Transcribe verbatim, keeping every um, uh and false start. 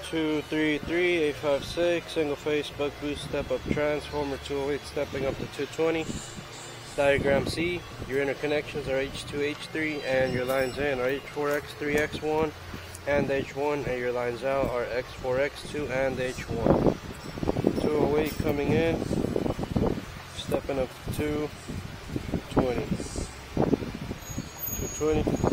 two three three eight five six, single phase buck boost step up transformer two oh eight stepping up to two twenty. Diagram C, your interconnections are H two H three and your lines in are H four X three X one and H one, and your lines out are X four X two and H one. two oh eight coming in, stepping up to two twenty. two twenty.